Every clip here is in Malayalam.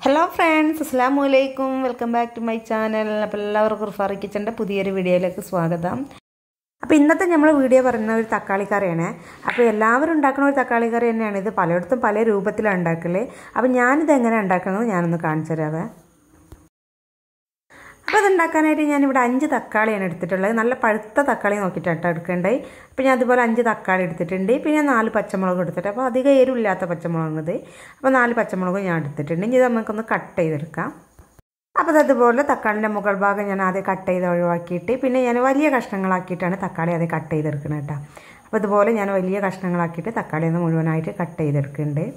ഹലോ ഫ്രണ്ട്സ്, അസ്സലാമു അലൈക്കും. Welcome back to my channel. അപ്പോൾ എല്ലാവർക്കും റുഫാറി കിച്ചൻ്റെ പുതിയൊരു വീഡിയോയിലേക്ക് സ്വാഗതം. അപ്പോൾ ഇന്നത്തെ നമ്മൾ വീഡിയോ പറയുന്ന ഒരു തക്കാളി കറിയാണ്. അപ്പോൾ എല്ലാവരും ഉണ്ടാക്കുന്ന ഒരു തക്കാളി കറി തന്നെയാണ് ഇത്. പലയിടത്തും പല രൂപത്തിലാണ് ഉണ്ടാക്കല്. അപ്പോൾ ഞാനിത് എങ്ങനെ ഉണ്ടാക്കുന്നത് ഞാനൊന്ന് കാണിച്ചു തരാവേ. അപ്പോൾ അതുണ്ടാക്കാനായിട്ട് ഞാനിവിടെ 5 തക്കാളിയാണ് എടുത്തിട്ടുള്ളത്. നല്ല പഴുത്ത തക്കാളി നോക്കിയിട്ടാണ് എടുക്കേണ്ടത്. അപ്പോൾ ഞാൻ അതുപോലെ 5 തക്കാളി എടുത്തിട്ടുണ്ട്. പിന്നെ 4 പച്ചമുളക് എടുത്തിട്ട്, അപ്പോൾ അധികം എരിവില്ലാത്ത പച്ചമുളക്. അപ്പോൾ 4 പച്ചമുളക് ഞാൻ എടുത്തിട്ടുണ്ട്. ഇനി ഇത് നമുക്കൊന്ന് കട്ട് ചെയ്തെടുക്കാം. അപ്പോൾ അതുപോലെ തക്കാളിൻ്റെ മുകൾ ഭാഗം ഞാൻ ആദ്യം കട്ട് ചെയ്ത് ഒഴിവാക്കിയിട്ട് പിന്നെ ഞാൻ വലിയ കഷ്ണങ്ങളാക്കിയിട്ടാണ് തക്കാളി ആദ്യം കട്ട് ചെയ്തെടുക്കുന്നത് കേട്ടോ. അപ്പോൾ ഇതുപോലെ ഞാൻ വലിയ കഷ്ണങ്ങളാക്കിയിട്ട് തക്കാളി ഒന്ന് മുഴുവനായിട്ട് കട്ട് ചെയ്തെടുക്കുന്നുണ്ട്.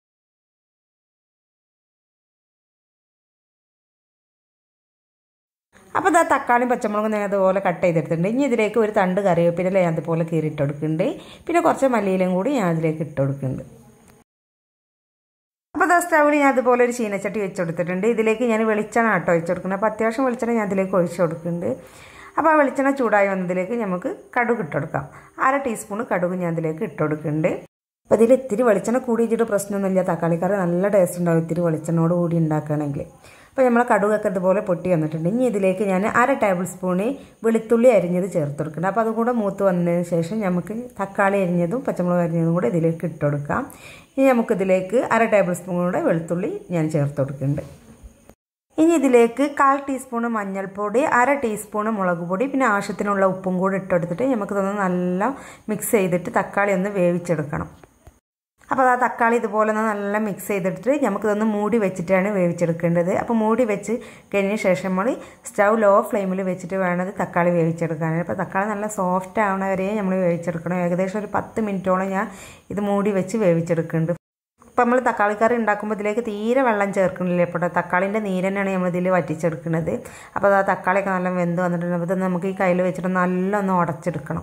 അപ്പോൾ ഇതാ തക്കാളിയും പച്ചമുളകും ഞാൻ അതുപോലെ കട്ട് ചെയ്തെടുത്തിട്ടുണ്ട്. ഇനി ഇതിലേക്ക് ഒരു തണ്ട് കറിവേപ്പില ഞാൻ അതുപോലെ കീറിയിട്ട് കൊടുക്കുന്നുണ്ട്. പിന്നെ കുറച്ച് മല്ലിയിലും കൂടി ഞാൻ അതിലേക്ക് ഇട്ട് കൊടുക്കുന്നുണ്ട്. അപ്പോൾ ഇതാ സ്റ്റൗവിൽ ഞാൻ അതുപോലെ ഒരു ചീനച്ചട്ടി വെച്ച് കൊടുത്തിട്ടുണ്ട്. ഇതിലേക്ക് ഞാൻ വെളിച്ചെണ്ണ ഒഴിച്ച് കൊടുക്കുന്നത്. അപ്പോൾ അത്യാവശ്യം വെളിച്ചെണ്ണ ഞാൻ അതിലേക്ക് ഒഴിച്ച് കൊടുക്കുന്നുണ്ട്. അപ്പോൾ ആ വെളിച്ചെണ്ണ ചൂടായി വന്നതിലേക്ക് നമുക്ക് കടുക് ഇട്ട് കൊടുക്കാം. 1/2 ടീസ്പൂൺ കടുക് ഞാൻ അതിലേക്ക് ഇട്ട് കൊടുക്കുന്നുണ്ട്. അപ്പോൾ ഇതിൽ ഇത്തിരി വെളിച്ചെണ്ണ കൂടിയിട്ട് പ്രശ്നമൊന്നുമില്ല. തക്കാളിക്കറി നല്ല ടേസ്റ്റ് ഉണ്ടാവും ഇത്തിരി വെളിച്ചെണ്ണയോട് കൂടി ഉണ്ടാക്കുകയാണെങ്കിൽ. അപ്പോൾ നമ്മൾ കടുകൊക്കെ ഇതുപോലെ പൊട്ടി വന്നിട്ടുണ്ട്. ഇനി ഇതിലേക്ക് ഞാൻ 1/2 ടേബിൾ സ്പൂൺ വെളുത്തുള്ളി അരിഞ്ഞത് ചേർത്ത് കൊടുക്കണം. അപ്പോൾ അതും കൂടെ മൂത്ത് വന്നതിന് ശേഷം നമുക്ക് തക്കാളി അരിഞ്ഞതും പച്ചമുളക് അരിഞ്ഞതും കൂടെ ഇതിലേക്ക് ഇട്ട് കൊടുക്കാം. ഇനി നമുക്കിതിലേക്ക് 1/2 ടേബിൾ സ്പൂൺ കൂടെ വെളുത്തുള്ളി ഞാൻ ചേർത്ത് കൊടുക്കുന്നുണ്ട്. ഇനി ഇതിലേക്ക് 1/4 ടീസ്പൂൺ മഞ്ഞൾപ്പൊടി, 1/2 ടീസ്പൂൺ മുളക് പൊടി, പിന്നെ ആവശ്യത്തിനുള്ള ഉപ്പും കൂടി ഇട്ടെടുത്തിട്ട് നമുക്കിതൊന്ന് നല്ല മിക്സ് ചെയ്തിട്ട് തക്കാളി ഒന്ന് വേവിച്ചെടുക്കണം. അപ്പോൾ ആ തക്കാളി ഇതുപോലെ ഒന്ന് നല്ല മിക്സ് ചെയ്തിട്ട് നമുക്കിതൊന്ന് മൂടി വെച്ചിട്ടാണ് വേവിച്ചെടുക്കേണ്ടത്. അപ്പോൾ മൂടി വെച്ച് കഴിഞ്ഞ ശേഷം നമ്മൾ സ്റ്റൗ ലോ ഫ്ലെയിമിൽ വെച്ചിട്ട് വേണത് തക്കാളി വേവിച്ചെടുക്കാൻ. അപ്പോൾ തക്കാളി നല്ല സോഫ്റ്റ് ആവണ വരെ നമ്മൾ വേവിച്ചെടുക്കണം. ഏകദേശം ഒരു 10 മിനിറ്റോളം ഞാൻ ഇത് മൂടി വെച്ച് വേവിച്ചെടുക്കുന്നുണ്ട്. അപ്പോൾ നമ്മൾ തക്കാളി കറി ഉണ്ടാക്കുമ്പോൾ ഇതിലേക്ക് തീരെ വെള്ളം ചേർക്കണില്ല. ഇപ്പോൾ തക്കാളിൻ്റെ നീര് തന്നെയാണ് നമ്മൾ ഇതിൽ വറ്റിച്ചെടുക്കുന്നത്. അപ്പോൾ ആ തക്കാളിയൊക്കെ നല്ല വെന്ത് വന്നിട്ടുണ്ട്. അപ്പോൾ ഇത് നമുക്ക് ഈ കയ്യിൽ വെച്ചിട്ട് നല്ല ഒന്ന് ഉടച്ചെടുക്കണം.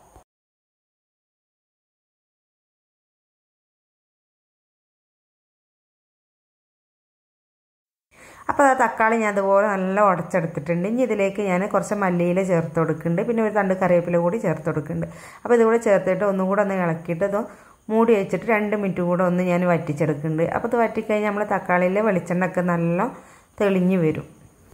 അപ്പോൾ ആ തക്കാളി ഞാൻ അതുപോലെ നല്ല ഉടച്ചെടുത്തിട്ടുണ്ട്. ഇനി ഇതിലേക്ക് ഞാൻ കുറച്ച് മല്ലിയില ചേർത്ത് കൊടുക്കുന്നുണ്ട്. പിന്നെ ഒരു തണ്ട് കറിവേപ്പില കൂടി ചേർത്ത് കൊടുക്കുന്നുണ്ട്. അപ്പോൾ ഇതുകൂടെ ചേർത്തിട്ട് ഒന്നും കൂടെ ഒന്ന് ഇളക്കിയിട്ട് ഇത് മൂടി വെച്ചിട്ട് 2 മിനിറ്റ് കൂടെ ഒന്ന് ഞാൻ വറ്റിച്ചെടുക്കുന്നുണ്ട്. അപ്പോൾ ഇത് വറ്റിക്കഴിഞ്ഞാൽ നമ്മൾ തക്കാളിയിലെ വെളിച്ചെണ്ണയൊക്കെ നല്ല തെളിഞ്ഞ് വരും.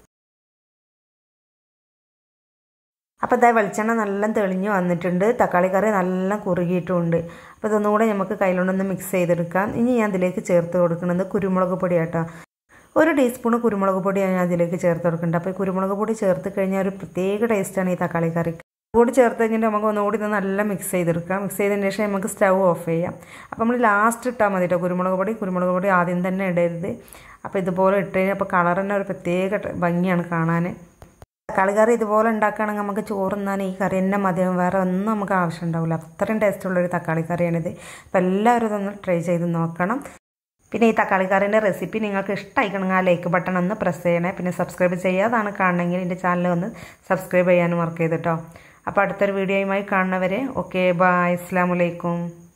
അപ്പോൾ ഇതാ വെളിച്ചെണ്ണ നല്ല തെളിഞ്ഞ് വന്നിട്ടുണ്ട്. തക്കാളി കറി നല്ല കുറുകിയിട്ടുമുണ്ട്. അപ്പോൾ ഇതൊന്നും കൂടെ നമുക്ക് കയ്യിലൊണ്ടൊന്ന് മിക്സ് ചെയ്തെടുക്കാം. ഇനി ഞാൻ ഇതിലേക്ക് ചേർത്ത് കൊടുക്കുന്നത് കുരുമുളക് പൊടി കേട്ടോ. 1 ടീസ്പൂൺ കുരുമുളക് പൊടി ഞാൻ അതിലേക്ക് ചേർത്ത് കൊടുക്കുന്നുണ്ട്. അപ്പോൾ കുരുമുളക് പൊടി ചേർത്ത് കഴിഞ്ഞാൽ ഒരു പ്രത്യേക ടേസ്റ്റാണ് ഈ തക്കാളി കറിക്ക്. കൂടി ചേർത്ത് കഴിഞ്ഞിട്ട് നമുക്ക് ഒന്നുകൂടി നല്ല മിക്സ് ചെയ്തെടുക്കാം. മിക്സ് ചെയ്തതിന് ശേഷം നമുക്ക് സ്റ്റൗ ഓഫ് ചെയ്യാം. അപ്പോൾ നമ്മൾ ലാസ്റ്റ് ഇട്ടാൽ മതി കേട്ടോ കുരുമുളക് പൊടി ആദ്യം തന്നെ ഇടരുത്. അപ്പോൾ ഇതുപോലെ ഇട്ട് കഴിഞ്ഞാൽ അപ്പോൾ കളർ തന്നെ ഒരു പ്രത്യേക ഭംഗിയാണ് കാണാൻ. തക്കാളി കറി ഇതുപോലെ ഉണ്ടാക്കുകയാണെങ്കിൽ നമുക്ക് ചോറുന്നാൻ ഈ കറി തന്നെ മതിയാവും. വേറെ ഒന്നും നമുക്ക് ആവശ്യം ഉണ്ടാവില്ല. അത്രയും ടേസ്റ്റുള്ളൊരു തക്കാളി കറിയാണിത്. അപ്പോൾ എല്ലാവരും ഇതൊന്ന് ട്രൈ ചെയ്ത് നോക്കണം. പിന്നെ ഈ തക്കാളി കറിൻ്റെ റെസിപ്പി നിങ്ങൾക്ക് ഇഷ്ടമായിക്കണമെങ്കിൽ ആ ലൈക്ക് ബട്ടൺ ഒന്ന് പ്രസ് ചെയ്യണേ. പിന്നെ സബ്സ്ക്രൈബ് ചെയ്യാതാണ് കാണണമെങ്കിൽ എൻ്റെ ചാനൽ ഒന്ന് സബ്സ്ക്രൈബ് ചെയ്യാനും മറക്കരുത് കേട്ടോ. അപ്പോൾ അടുത്തൊരു വീഡിയോയുമായി കാണുന്നവരെ ഓക്കെ, ബൈ, അസ്സലാമു അലൈക്കും.